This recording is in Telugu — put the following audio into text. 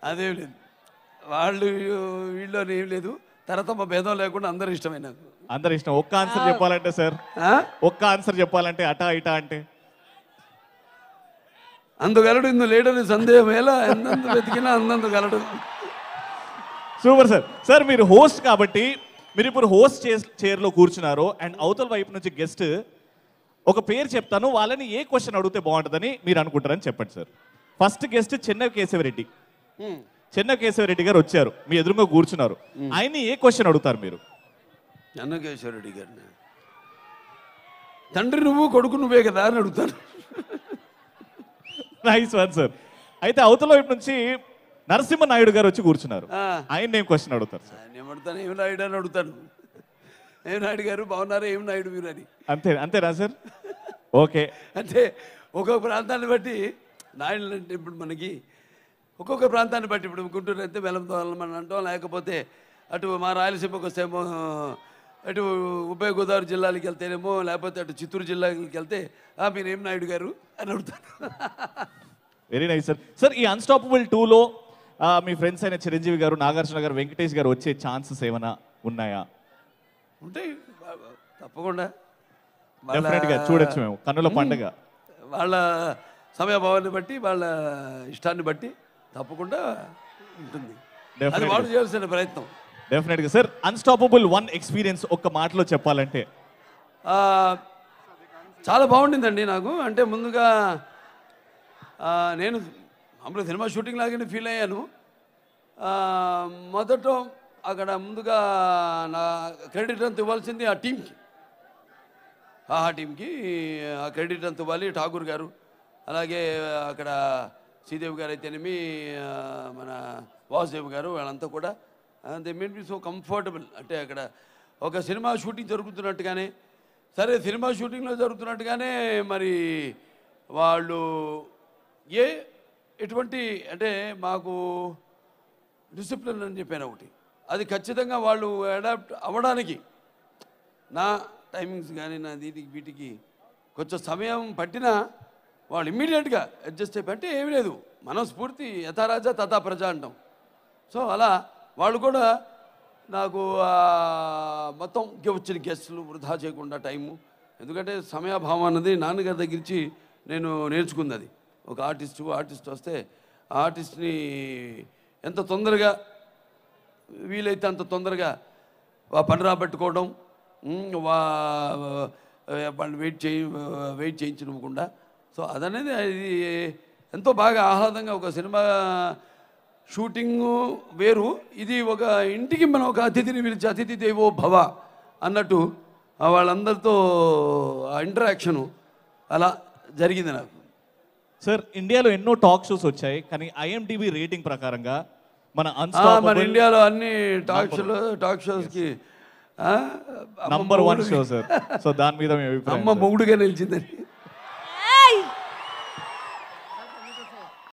అదేం లేదు, వాళ్ళు వీళ్ళు అని ఏం లేదు. తర్వాత మా భేదం లేకుండా అందరూ ఇష్టమే నాకు. అందరు ఇష్టం. ఒక్క ఆన్సర్ చెప్పాలంటే సార్, ఒక్క ఆన్సర్ చెప్పాలంటే అటా ఇటా అంటే అందుగలడు ఇందు లేడని సందేహం ఎలా ఎందు వెతికినా అందందుగలడు. Super sir. సార్ మీరు హోస్ట్ కాబట్టి మీరు ఇప్పుడు హోస్ట్ చైర్లో కూర్చున్నారు అండ్ అవతల వైపు నుంచి గెస్ట్ ఒక పేరు చెప్తాను, వాళ్ళని ఏ క్వశ్చన్ అడిగితే బాగుంటుందని మీరు అనుకుంటారని చెప్పండి sir. First guest Chennai Keshava Reddy. Chennai Keshava Reddy గారు వచ్చారు, మీ ఎదురుగా కూర్చున్నారు. ఆయన్ని ఏ క్వశ్చన్ అడుగుతారు మీరు? చెన్నై కేశవరెడ్డి గారిని తండ్రి నువ్వు కొడుకు నువ్వే కదా అని అడుగుతాను. Nice one sir. అయితే అవతల వైపు నుంచి నరసింహ నాయుడు గారు వచ్చి కూర్చున్నారు, ఆయన ఏం క్వశ్చన్ అడుగుతారు సార్? ఆయన ఏమడుతాను, ఏం నాయుడు అని అడుగుతాను. ఏం నాయుడు గారు బాగున్నారా, ఏం నాయుడు మీరు అని. అంతేనా సార్? ఓకే. అంటే ఒక్కొక్క ప్రాంతాన్ని బట్టి నాయుడు అంటే ఇప్పుడు మనకి ఒక్కొక్క ప్రాంతాన్ని బట్టి, ఇప్పుడు గుంటూరు అయితే వెలంతో మనం అంటాం, లేకపోతే అటు మా రాయలసీమకు వస్తేమో, అటు ఉభయ గోదావరి జిల్లాలకు వెళ్తేనేమో, లేకపోతే అటు చిత్తూరు జిల్లాకి వెళ్తే మీరేం నాయుడు గారు అని అడుగుతాను. Very nice sir. సార్ ఈ అన్స్టాపబుల్ 2లో మీ ఫ్రెండ్స్ అయిన చిరంజీవి గారు, నాగార్జున గారు, వెంకటేష్ గారు వచ్చే ఛాన్సెస్ ఏమైనా ఉన్నాయా? ఉంటాయి తప్పకుండా. డెఫినెట్గా చూడొచ్చు మేము, కన్నుల పండుగ. వాళ్ళ సమయభావాన్ని బట్టి, వాళ్ళ ఇష్టాన్ని బట్టి తప్పకుండా ఉంటుంది. అది వాళ్ళు చేయాల్సిన ప్రయత్నం. డెఫినెట్గా సార్. అన్స్టాపబుల్ 1 ఎక్స్పీరియన్స్ ఒక్క మాటలో చెప్పాలంటే? చాలా బాగుండిందండి నాకు. అంటే ముందుగా నేను మామూలుగా సినిమా షూటింగ్ లాగానే ఫీల్ అయ్యాను. మొదట అక్కడ ముందుగా నా క్రెడిట్ అంత ఇవ్వాల్సింది ఆ టీంకి. ఆ క్రెడిట్ అంత ఇవ్వాలి. ఠాగూర్ గారు, అలాగే అక్కడ శ్రీదేవి గారు అయితేనేమి, మన వాసుదేవ్ గారు, వాళ్ళంతా కూడా they made me so comfortable. అంటే అక్కడ ఒక సినిమా షూటింగ్ జరుగుతున్నట్టుగానే, సరే సినిమా షూటింగ్లో జరుగుతున్నట్టుగానే మరి వాళ్ళు ఎటువంటి అంటే మాకు డిసిప్లిన్ అని చెప్పాను ఒకటి, అది ఖచ్చితంగా వాళ్ళు అడాప్ట్ అవ్వడానికి నా టైమింగ్స్ కానీ నా వీటికి కొంచెం సమయం పట్టినా వాళ్ళు ఇమ్మీడియట్గా అడ్జస్ట్ అయిపోయి, అంటే ఏమీ లేదు, మనం స్ఫూర్తి యథారాజా తథా ప్రజ అంటాం. సో అలా వాళ్ళు కూడా నాకు మొత్తం వచ్చిన గెస్టులు వృధా చేయకుండా టైము, ఎందుకంటే సమయాభావం అన్నది నాన్నగారి దగ్గరించి నేను నేర్చుకుంది. అది ఒక ఆర్టిస్ట్ వస్తే ఆ ఆర్టిస్ట్ని ఎంత తొందరగా వీలైతే అంత తొందరగా పని రాబట్టుకోవడం, వాళ్ళు వెయిట్ చేయించకుండా. సో అదనేది అది ఎంతో బాగా ఆహ్లాదంగా, ఒక సినిమా షూటింగు వేరు, ఇది ఒక ఇంటికి మనం ఒక అతిథిని పిలిచి అతిథి దేవో భవ అన్నట్టు వాళ్ళందరితో ఆ ఇంటరాక్షను అలా జరిగింది నాకు. సార్ ఇండియాలో ఎన్నో టాక్ షోస్ వచ్చాయి, కానీ IMDb రేటింగ్ ప్రకారంగా మన ఇండియాలో అన్ని టాక్ షోస్కి నంబర్ 1 షో సార్. సో దాని మీద అమ్మ మొగుడుగా నిలిచిందని.